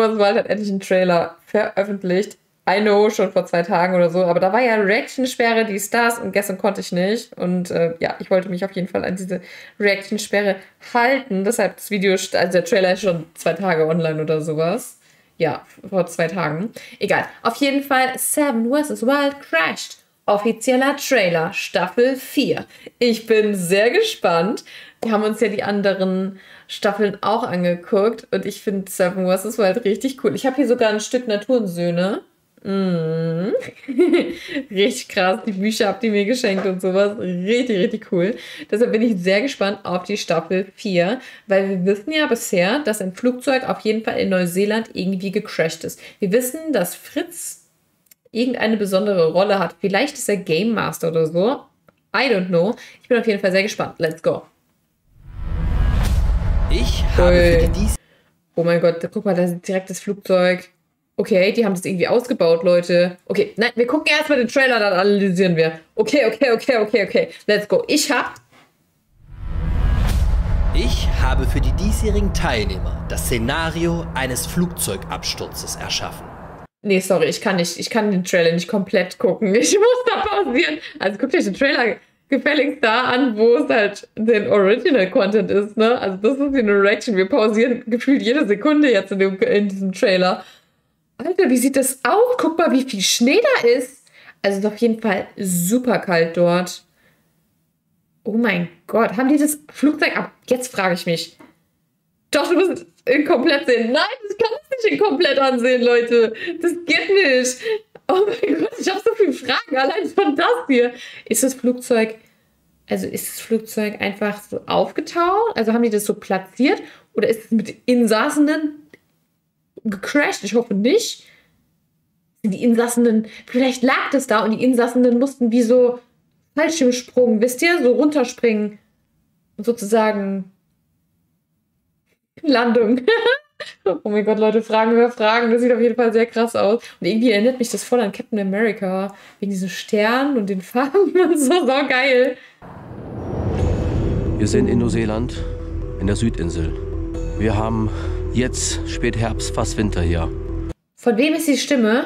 Wars Wild hat endlich einen Trailer veröffentlicht. I know, schon vor 2 Tagen oder so. Aber da war ja Reaction-Sperre, die Stars und gestern konnte ich nicht. Und ja, ich wollte mich auf jeden Fall an diese Reaction-Sperre halten. Deshalb das Video, also der Trailer ist schon 2 Tage online oder sowas. Ja, vor 2 Tagen. Egal. Auf jeden Fall Seven vs. Wild crashed. Offizieller Trailer, Staffel 4. Ich bin sehr gespannt. Wir haben uns ja die anderen Staffeln auch angeguckt. Und ich finde Seven vs. Wild richtig cool. Ich habe hier sogar ein Stück Naturensöhne. Richtig krass. Die Bücher habt ihr mir geschenkt und sowas. Richtig, richtig cool. Deshalb bin ich sehr gespannt auf die Staffel 4, weil wir wissen ja bisher, dass ein Flugzeug auf jeden Fall in Neuseeland irgendwie gecrashed ist. Wir wissen, dass Fritz irgendeine besondere Rolle hat. Vielleicht ist er Game Master oder so. I don't know. Ich bin auf jeden Fall sehr gespannt. Let's go. Ich habe für die Oh mein Gott, guck mal, da ist direkt das Flugzeug. Okay, die haben das irgendwie ausgebaut, Leute. Okay, nein, wir gucken erstmal den Trailer, dann analysieren wir. Okay. Let's go. Ich habe für die diesjährigen Teilnehmer das Szenario eines Flugzeugabsturzes erschaffen. Nee, sorry, ich kann den Trailer nicht komplett gucken. Ich muss da pausieren. Also guckt euch den Trailer gefälligst da an, wo es halt den Original-Content ist, ne? Also das ist die Reaction. Wir pausieren gefühlt jede Sekunde jetzt in diesem Trailer. Alter, wie sieht das aus? Guck mal, wie viel Schnee da ist. Also es ist auf jeden Fall super kalt dort. Oh mein Gott, haben die das Flugzeug ab? Jetzt frage ich mich. Doch, du musst ihn komplett sehen. Nein, ich kann es nicht in komplett ansehen, Leute. Das geht nicht. Oh mein Gott, ich habe so viele Fragen allein von das hier. Ist das Flugzeug einfach so aufgetaucht? Also haben die das so platziert? Oder ist es mit Insassenen gecrashed? Ich hoffe nicht. Die Insassenen, vielleicht lag das da und die Insassenen mussten wie so Fallschirmsprung, wisst ihr, so runterspringen. Sozusagen Landung. Oh mein Gott, Leute, Fragen über Fragen. Das sieht auf jeden Fall sehr krass aus. Und irgendwie erinnert mich das voll an Captain America. Wegen diesen Sternen und den Farben und so. So geil. Wir sind in Neuseeland, in der Südinsel. Wir haben jetzt Spätherbst, fast Winter hier. Von wem ist die Stimme?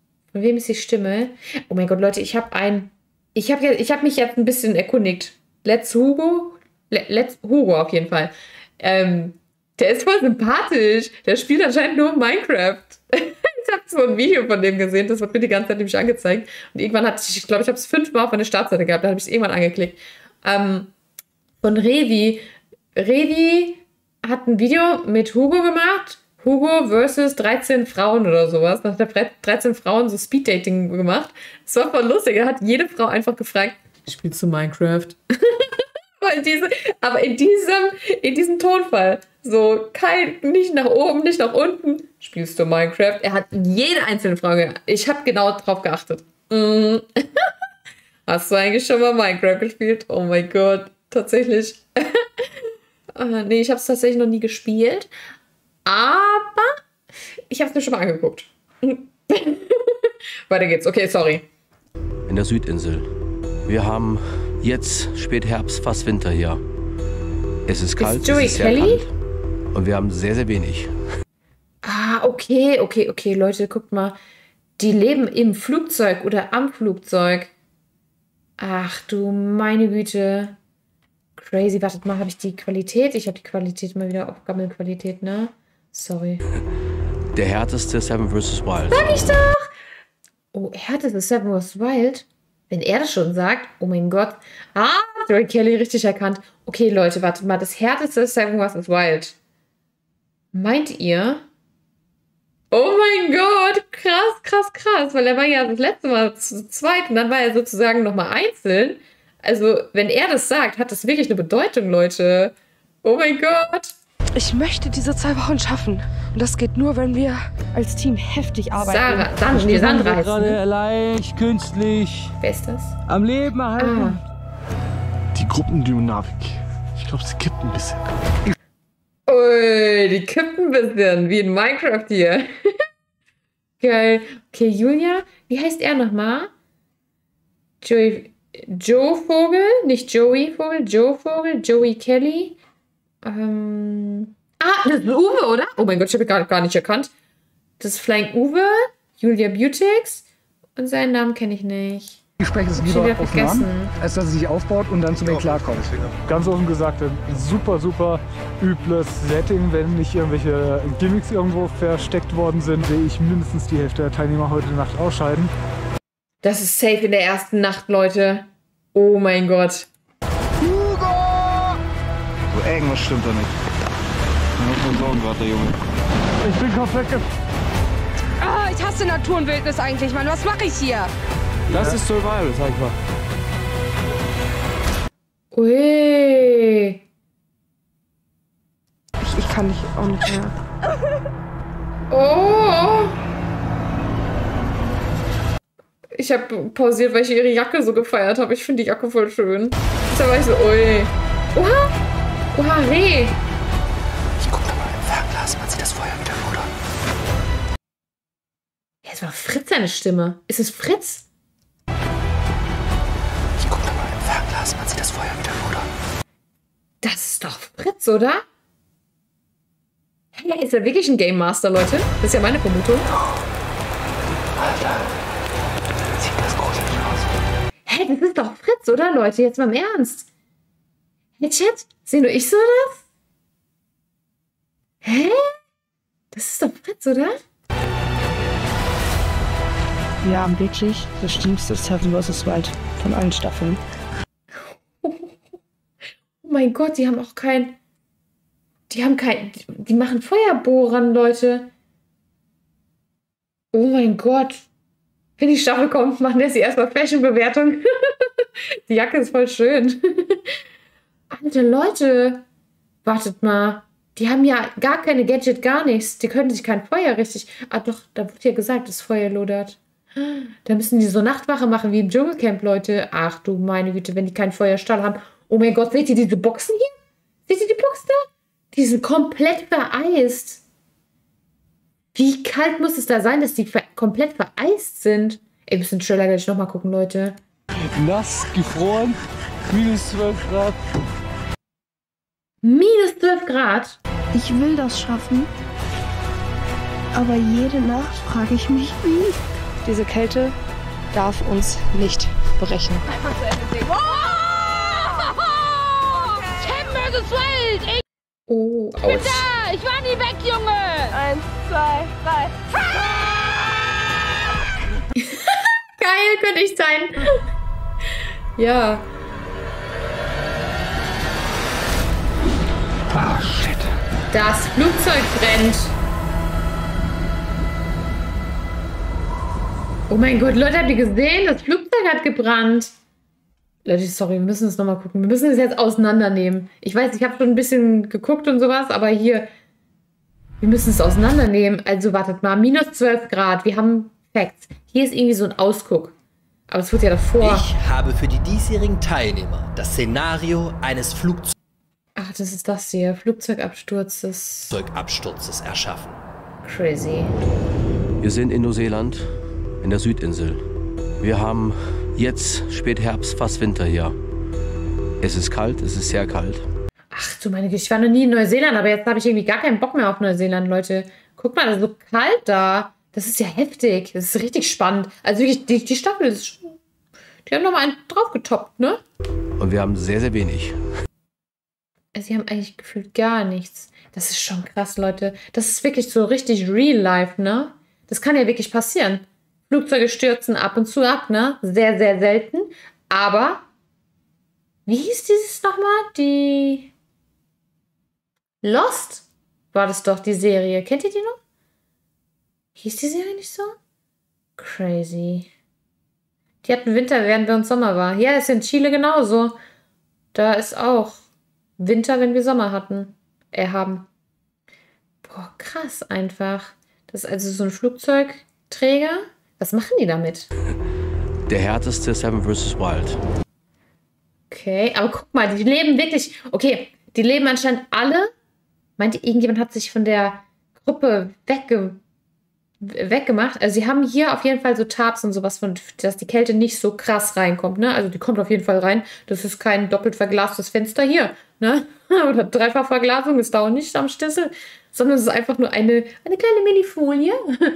Oh mein Gott, Leute, ich habe mich jetzt ein bisschen erkundigt. Let's Hugo auf jeden Fall. Der ist voll sympathisch. Der spielt anscheinend nur Minecraft. Ich habe so ein Video von dem gesehen, das wird mir die ganze Zeit nämlich angezeigt. Und irgendwann ich glaube, ich habe es 5-mal auf eine Startseite gehabt, da habe ich es irgendwann angeklickt. Von Revi. Revi hat ein Video mit Hugo gemacht. Hugo versus 13 Frauen oder sowas. Da hat er 13 Frauen so Speeddating gemacht. Das war voll lustig. Er hat jede Frau einfach gefragt, spielst du Minecraft? Aber in diesem Tonfall. So, nicht nach oben, nicht nach unten. Spielst du Minecraft? Er hat jede einzelne Frage. Ich habe genau drauf geachtet. Hast du eigentlich schon mal Minecraft gespielt? Oh mein Gott, tatsächlich. Nee, ich habe es tatsächlich noch nie gespielt. Aber ich habe es mir schon mal angeguckt. Weiter geht's. Okay, sorry. In der Südinsel. Wir haben jetzt Spätherbst, fast Winter hier. Es ist kalt, Ist Joey es ist sehr Kelly? kalt. Und wir haben sehr, sehr wenig. Okay, Leute, guckt mal. Die leben im Flugzeug oder am Flugzeug. Ach du meine Güte. Crazy. Wartet mal, habe ich die Qualität? Ich habe die Qualität mal wieder auf Gammelqualität, ne? Sorry. Der härteste Seven vs. Wild. Sag ich doch! Oh, härteste Seven vs. Wild? Wenn er das schon sagt, oh mein Gott. Joey Kelly richtig erkannt. Okay, Leute, wartet mal. Das härteste Seven vs. Wild. Meint ihr? Oh mein Gott, krass. Weil er war ja das letzte Mal zu zweit und dann war er sozusagen nochmal einzeln. Also, wenn er das sagt, hat das wirklich eine Bedeutung, Leute. Oh mein Gott. Ich möchte diese 2 Wochen schaffen. Und das geht nur, wenn wir als Team heftig arbeiten. Sandra heißt gerade leicht, künstlich. Wer ist das? Am Leben erhalten. Die Gruppendynamik. Ich glaube, sie kippt ein bisschen. Ui, die kippt ein bisschen, wie in Minecraft hier. Geil. Okay, Julia, wie heißt er nochmal? Joe Vogel, nicht Joey Vogel, Joe Vogel, Joey Kelly. Das ist Uwe, oder? Oh mein Gott, ich habe ihn gar nicht erkannt. Das ist Flying Uwe, Julia Beautix und seinen Namen kenne ich nicht. Ich spreche es lieber offen an, als dass es sich aufbaut und dann zu mir klarkommt. Ganz offen gesagt, ein super, super übles Setting. Wenn nicht irgendwelche Gimmicks irgendwo versteckt worden sind, sehe ich mindestens die Hälfte der Teilnehmer heute Nacht ausscheiden. Das ist safe in der ersten Nacht, Leute. Oh mein Gott. Hugo! So, irgendwas stimmt da nicht. Ich muss mir sorgen gerade, der Junge. Ich bin komplett Ah, ich hasse Natur und Wildnis eigentlich, Mann. Was mache ich hier? Das ist Survival, sag ich mal. Ui. Ich kann nicht auch nicht mehr. Oh. Ich habe pausiert, weil ich ihre Jacke so gefeiert habe. Ich finde die Jacke voll schön. Da war ich so, ui. Oha. Oha, Reh. Ich guck doch mal im Fernglas, man sieht das Feuer wieder lodern. Ja, es war Fritz seine Stimme. Ist es Fritz? Ich guck doch mal im Fernglas, man sieht das Feuer wieder lodern. Das ist doch Fritz, oder? Hey, ist er wirklich ein Game Master, Leute? Das ist ja meine Vermutung. Alter, sieht das gruselig aus. Hä, das ist doch Fritz, oder, Leute? Jetzt mal im Ernst. Hey, Chat, sehen nur ich so das? Hä? Das ist doch Fritz, oder? Wir haben wirklich das schlimmste Seven vs. Wild von allen Staffeln. Oh mein Gott, die haben auch kein... Die machen Feuerbohrern, Leute. Oh mein Gott. Wenn die Staffel kommt, machen wir sie erstmal Fashion-Bewertung. Die Jacke ist voll schön. Alter Leute. Wartet mal. Die haben ja gar keine Gadget, gar nichts. Die können sich kein Feuer richtig... Ah doch, da wurde ja gesagt, das Feuer lodert. Da müssen die so Nachtwache machen wie im Dschungelcamp, Leute. Ach du meine Güte, wenn die keinen Feuerstahl haben. Oh mein Gott, seht ihr diese Boxen hier? Seht ihr die Boxen da? Die sind komplett vereist. Wie kalt muss es da sein, dass die komplett vereist sind? Ey, wir müssen den Trailer gleich nochmal gucken, Leute. Nass, gefroren, minus 12 Grad. Minus 12 Grad? Ich will das schaffen. Aber jede Nacht frage ich mich, wie. Diese Kälte darf uns nicht brechen. Oh, aus. Da! Ich war nie weg, Junge! 1, 2, 3. Geil, könnte ich sein. Ja. Ah, shit. Das Flugzeug brennt. Oh mein Gott, Leute, habt ihr gesehen? Das Flugzeug hat gebrannt. Leute, sorry, wir müssen es nochmal gucken. Wir müssen es jetzt auseinandernehmen. Ich weiß, ich habe schon ein bisschen geguckt und sowas, aber hier, wir müssen es auseinandernehmen. Also wartet mal, minus 12 Grad. Wir haben Facts. Hier ist irgendwie so ein Ausguck. Aber es wird ja davor. Ich habe für die diesjährigen Teilnehmer das Szenario eines Ach, das ist das hier. Flugzeugabsturzes. Flugzeugabsturzes erschaffen. Crazy. Wir sind in Neuseeland, in der Südinsel. Wir haben jetzt Spätherbst, fast Winter hier. Es ist kalt, es ist sehr kalt. Ach du meine Güte, ich war noch nie in Neuseeland, aber jetzt habe ich irgendwie gar keinen Bock mehr auf Neuseeland, Leute. Guck mal, das ist so kalt da. Das ist ja heftig. Das ist richtig spannend. Also wirklich, die Staffel ist schon... Die haben nochmal einen draufgetoppt, ne? Und wir haben sehr, sehr wenig. Sie haben eigentlich gefühlt gar nichts. Das ist schon krass, Leute. Das ist wirklich so richtig real life, ne? Das kann ja wirklich passieren. Flugzeuge stürzen ab und zu ab, ne? Sehr, sehr selten. Aber, wie hieß dieses nochmal? Die Lost war das doch, die Serie. Kennt ihr die noch? Hieß die Serie nicht so? Crazy. Die hatten Winter, während bei uns Sommer war. Ja, ist in Chile genauso. Da ist auch Winter, wenn wir Sommer hatten. Haben. Boah, krass einfach. Das ist also so ein Flugzeugträger. Was machen die damit? Der härteste Seven vs. Wild. Okay, aber guck mal, die leben wirklich... Okay, die leben anscheinend alle... Meint ihr, irgendjemand hat sich von der Gruppe weggemacht? Also sie haben hier auf jeden Fall so Tarps und sowas, dass die Kälte nicht so krass reinkommt, ne? Also die kommt auf jeden Fall rein. Das ist kein doppelt verglastes Fenster hier, ne? Oder Dreifachverglasung ist da auch nicht am Schlüssel. sondern es ist einfach nur eine kleine Minifolie.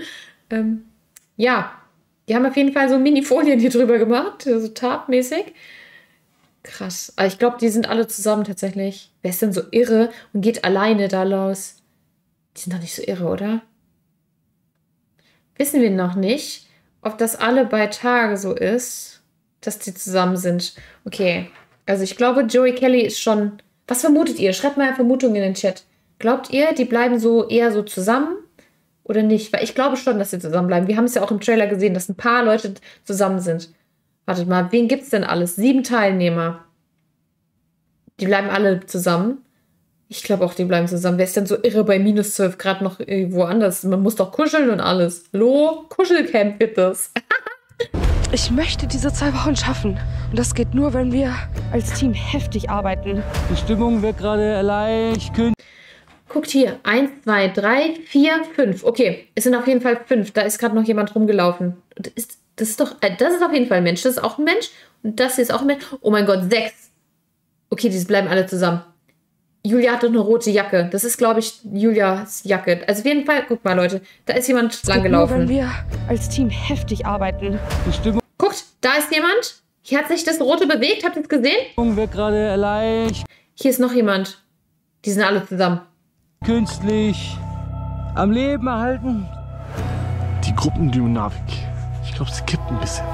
Ja, die haben auf jeden Fall so Minifolien hier drüber gemacht, so tartmäßig. Krass. Aber ich glaube, die sind alle zusammen tatsächlich. Wer ist denn so irre und geht alleine da los? Die sind doch nicht so irre, oder? Wissen wir noch nicht, ob das alle bei Tage so ist, dass die zusammen sind. Okay, also ich glaube, Joey Kelly ist schon... Was vermutet ihr? Schreibt mal eine Vermutung in den Chat. Glaubt ihr, die bleiben so eher so zusammen oder nicht? Weil ich glaube schon, dass sie zusammenbleiben. Wir haben es ja auch im Trailer gesehen, dass ein paar Leute zusammen sind. Wartet mal, wen gibt's denn alles? 7 Teilnehmer. Die bleiben alle zusammen. Ich glaube auch, die bleiben zusammen. Wer ist denn so irre bei minus 12 Grad noch irgendwo anders? Man muss doch kuscheln und alles. Hallo? Kuschelcamp wird das. Ich möchte diese 2 Wochen schaffen. Und das geht nur, wenn wir als Team heftig arbeiten. Die Stimmung wird gerade leicht kühl. Guckt hier. 1, 2, 3, 4, 5. Okay, es sind auf jeden Fall 5. Da ist gerade noch jemand rumgelaufen. Das ist auf jeden Fall ein Mensch. Das ist auch ein Mensch. Und das hier ist auch ein Mensch. Oh mein Gott, 6. Okay, die bleiben alle zusammen. Julia hat doch eine rote Jacke. Das ist, glaube ich, Julias Jacke. Also auf jeden Fall, guck mal, Leute. Da ist jemand lang gelaufen. Nur wenn wir als Team heftig arbeiten. Die Stimmung Guckt, da ist jemand. Hier hat sich das Rote bewegt. Habt ihr es gesehen? wird gerade leicht Hier ist noch jemand. Die sind alle zusammen. künstlich am Leben erhalten. Die Gruppendynamik. Ich glaube, sie kippt ein bisschen.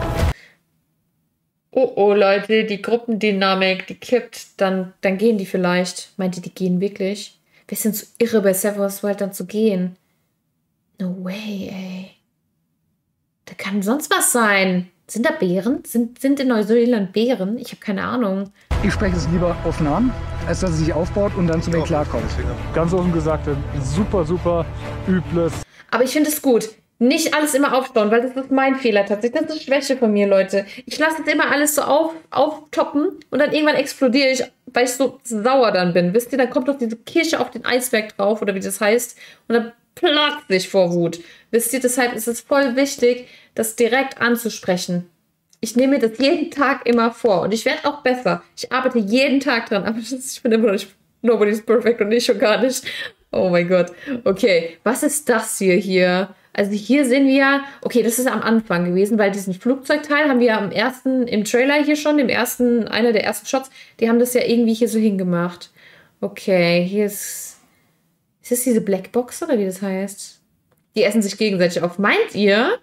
Oh, Leute, die Gruppendynamik, die kippt. Dann gehen die vielleicht. Meint ihr, die gehen wirklich? Wir sind so irre, bei Severus Wild dann zu gehen. No way, ey. Da kann sonst was sein. Sind da Bären? Sind in Neuseeland Bären? Ich habe keine Ahnung. Ich spreche es lieber offen an, als dass es sich aufbaut und dann zu mir klarkommt. Ganz offen gesagt, ein super, super übles. Aber ich finde es gut. Nicht alles immer aufstauen, weil das ist mein Fehler tatsächlich. Das ist Schwäche von mir, Leute. Ich lasse jetzt immer alles so auftoppen und dann irgendwann explodiere ich, weil ich so sauer dann bin. Wisst ihr, dann kommt doch diese Kirsche auf den Eisberg drauf oder wie das heißt und dann platzt ich vor Wut. Wisst ihr, deshalb ist es voll wichtig, das direkt anzusprechen. Ich nehme mir das jeden Tag immer vor und ich werde auch besser. Ich arbeite jeden Tag dran, aber ich bin immer noch nicht, nobody's perfect und ich schon gar nicht. Oh mein Gott. Okay, was ist das hier? Also hier sehen wir, okay, das ist am Anfang gewesen, weil diesen Flugzeugteil haben wir ja im Trailer hier schon, einer der ersten Shots, die haben das ja irgendwie hier so hingemacht. Okay, hier ist das diese Blackbox oder wie das heißt? Die essen sich gegenseitig auf. Meint ihr?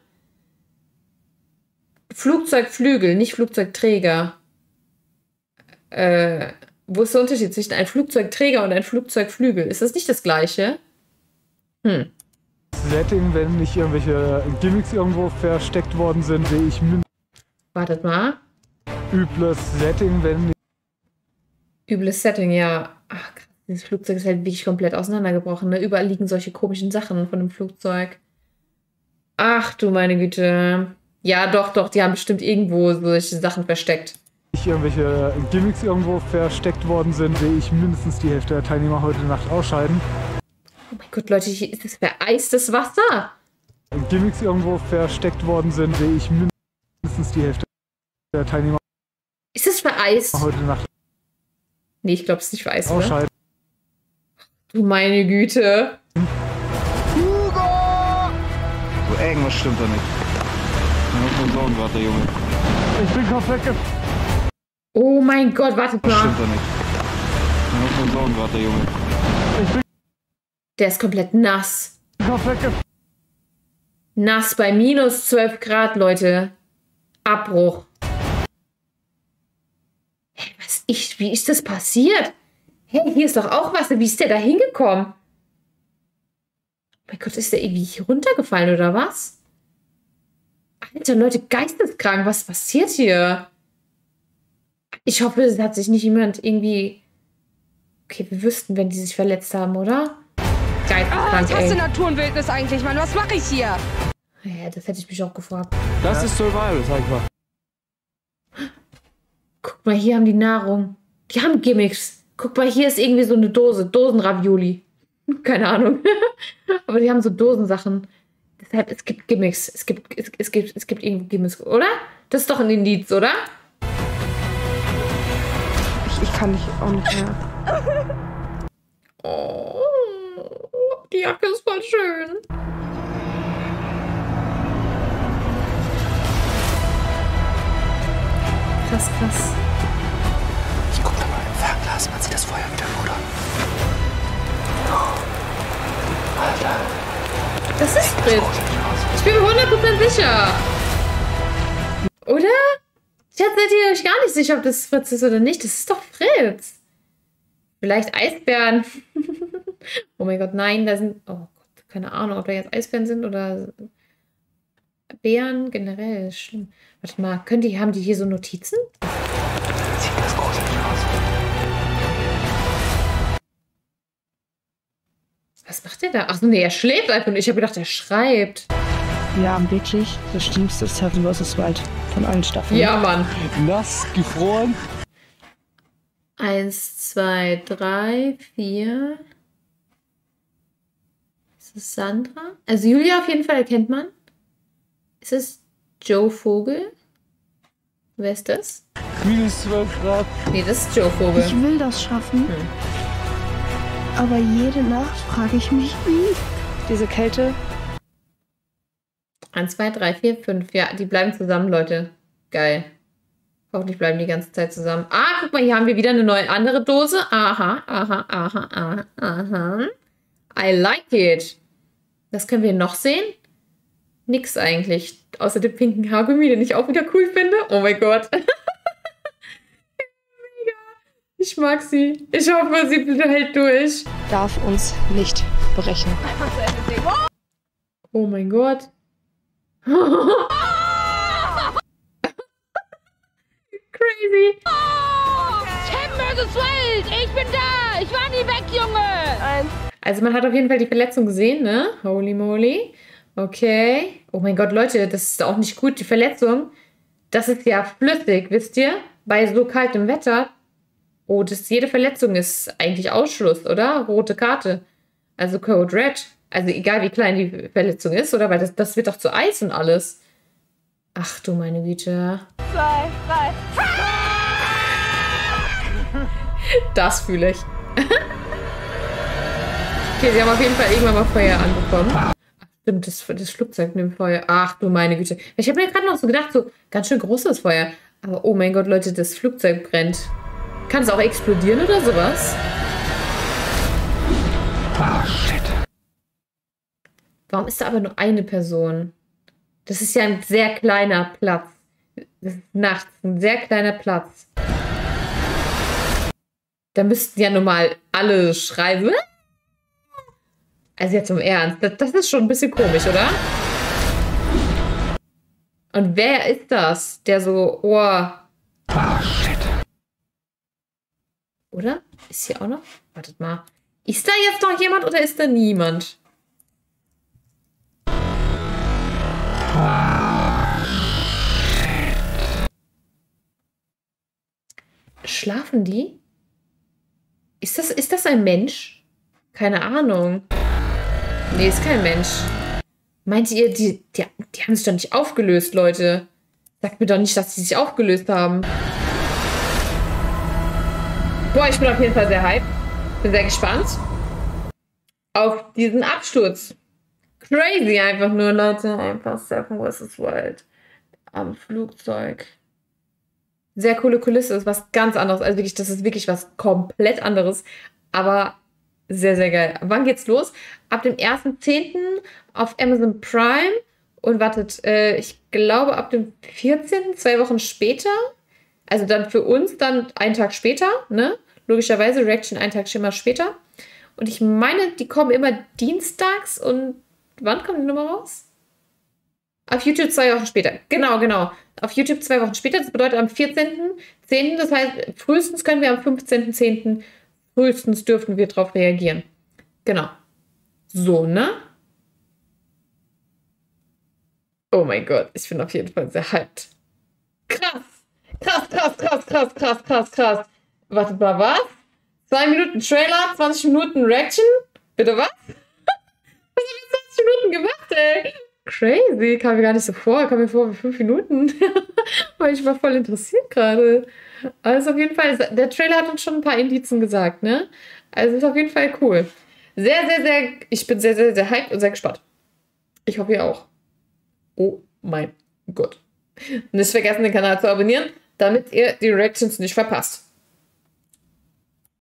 Flugzeugflügel, nicht Flugzeugträger. Wo ist der Unterschied zwischen einem Flugzeugträger und einem Flugzeugflügel? Ist das nicht das Gleiche? Setting, wenn nicht irgendwelche Gimmicks irgendwo versteckt worden sind, sehe ich mindestens. Wartet mal. Übles Setting, wenn nicht. Übles Setting, ja. Ach, krass, dieses Flugzeug ist halt wirklich komplett auseinandergebrochen. Ne? Überall liegen solche komischen Sachen von dem Flugzeug. Ach du meine Güte. Ja, doch, die haben bestimmt irgendwo solche Sachen versteckt. Nicht irgendwelche Gimmicks irgendwo versteckt worden sind, sehe ich mindestens die Hälfte der Teilnehmer heute Nacht ausscheiden. Oh mein Gott, Leute, hier ist das vereistes Wasser. Gimmicks irgendwo versteckt worden sind, sehe ich mindestens die Hälfte der Teilnehmer. Ist es vereist? Heute Nacht. Nee, ich glaube, es ist nicht vereist, ausscheiden. Du meine Güte. Hugo! So, irgendwas stimmt da nicht. Ich muss sorgen gerade, der Junge. Ich bin komplett Oh mein Gott, wartet Was mal. stimmt da nicht? Ich muss sorgen gerade, der Junge. Der ist komplett nass. komplett Nass bei minus 12 Grad, Leute. Abbruch. Hey, wie ist das passiert? Hey, hier ist doch auch Wasser. Wie ist der da hingekommen? Oh mein Gott, ist der irgendwie hier runtergefallen oder was? Alter, Leute, geisteskrank. Was passiert hier? Ich hoffe, es hat sich nicht jemand irgendwie... Okay, wir wüssten, wenn die sich verletzt haben, oder? Geisteskrank, ich hasse Natur und Wildnis eigentlich, Mann. Was mache ich hier? Ja, das hätte ich mich auch gefragt. Das ist Survival, sag ich mal. Guck mal, hier haben die Nahrung. Die haben Gimmicks. Guck mal, hier ist irgendwie so eine Dose. Dosenravioli. Keine Ahnung. Aber die haben so Dosensachen. Deshalb, es gibt Gimmicks. Es gibt irgendwie Gimmicks, oder? Das ist doch ein Indiz, oder? Ich kann nicht auch nicht mehr. Oh. Die Jacke ist voll schön. Krass, krass. Ich guck da mal im Fernglas, man sieht das Feuer wieder, oder? Oh. Alter. Das ist Fritz. Ich bin mir 100% sicher. Oder? Jetzt seid ihr euch gar nicht sicher, ob das Fritz ist oder nicht. Das ist doch Fritz. Vielleicht Eisbären. Oh mein Gott, nein, da sind... Oh Gott, keine Ahnung, ob da jetzt Eisbären sind oder... Bären generell, schlimm. Warte mal, haben die hier so Notizen? Sieht das gruselig aus. Was macht der da? Ach so, nee, er schläft einfach nur. Ich habe gedacht, er schreibt. Wir haben wirklich das schlimmste Seven vs. Wild von allen Staffeln. Ja, Mann. Nass, gefroren. 1, 2, 3, 4. Ist es Sandra? Also Julia auf jeden Fall erkennt man. Ist es Joe Vogel? Wer ist das? Minus 12 Grad. Nee, das ist Joe Vogel. Ich will das schaffen. Aber jede Nacht frage ich mich, wie. Diese Kälte. 1, 2, 3, 4, 5. Ja, die bleiben zusammen, Leute. Geil. Hoffentlich bleiben die ganze Zeit zusammen. Ah, guck mal, hier haben wir wieder eine neue andere Dose. Aha, aha, aha, aha, aha. I like it. Was können wir noch sehen? Nix eigentlich. Außer dem pinken Haargummi, den ich auch wieder cool finde. Oh mein Gott. Mega. Ich mag sie. Ich hoffe, sie hält durch. Darf uns nicht brechen. Oh mein Gott. Crazy. Seven vs. Wild, ich bin da. Ich war nie weg, Junge. Also man hat auf jeden Fall die Verletzung gesehen, ne? Holy moly. Okay. Oh mein Gott, Leute, das ist auch nicht gut. Die Verletzung, das ist ja flüssig, wisst ihr? Bei so kaltem Wetter. Oh, jede Verletzung ist eigentlich Ausschluss, oder? Rote Karte. Also Code Red. Also egal, wie klein die Verletzung ist, oder? Weil das wird doch zu Eis und alles. Ach du meine Güte. 2, 3. Das fühle ich. Okay, sie haben auf jeden Fall irgendwann mal Feuer anbekommen. Ach, stimmt, das Flugzeug nimmt Feuer. Ach du meine Güte. Ich habe mir gerade noch so gedacht, so ganz schön großes Feuer. Aber oh mein Gott, Leute, das Flugzeug brennt. Kann es auch explodieren oder sowas? Ah, shit. Warum ist da aber nur eine Person? Das ist ja ein sehr kleiner Platz. Das ist nachts ein sehr kleiner Platz. Da müssten ja normal alle schreien. Also jetzt im Ernst. Das ist schon ein bisschen komisch, oder? Und wer ist das, der so... Oh. Ah, shit. Oder? Ist hier auch noch? Wartet mal. Ist da jetzt noch jemand oder ist da niemand? Schlafen die? Ist das ein Mensch? Keine Ahnung. Nee, ist kein Mensch. Meint ihr, die haben sich doch nicht aufgelöst, Leute? Sagt mir doch nicht, dass die sich aufgelöst haben. Boah, ich bin auf jeden Fall sehr hyped. Bin sehr gespannt auf diesen Absturz. Crazy einfach nur, Leute. Einfach Seven vs. Wild am Flugzeug. Sehr coole Kulisse, ist was ganz anderes. Also wirklich, das ist wirklich was komplett anderes. Aber sehr, sehr geil. Wann geht's los? Ab dem 1.10. auf Amazon Prime. Und wartet, ich glaube ab dem 14., 2 Wochen später. Also dann für uns dann einen Tag später, ne? Logischerweise, Reaction einen Tag schon mal später. Und ich meine, die kommen immer dienstags. Und wann kommt die Nummer raus? Auf YouTube 2 Wochen später. Genau. Auf YouTube 2 Wochen später. Das bedeutet am 14.10. Das heißt, frühestens können wir am 15.10. frühestens dürften wir darauf reagieren. Genau. So, ne? Oh mein Gott, ich bin auf jeden Fall sehr hyped. Krass. Wartet mal, was? 2 Minuten Trailer, 20 Minuten Reaction? Bitte was? Was hab ich 20 Minuten gemacht, ey? Crazy, kam mir gar nicht so vor. Kam mir vor wie 5 Minuten. Weil ich war voll interessiert gerade. Also auf jeden Fall, der Trailer hat uns schon ein paar Indizien gesagt, ne? Also ist auf jeden Fall cool. Ich bin sehr, sehr, sehr hyped und sehr gespannt. Ich hoffe, ihr auch. Oh mein Gott. Nicht vergessen, den Kanal zu abonnieren, damit ihr die Reactions nicht verpasst.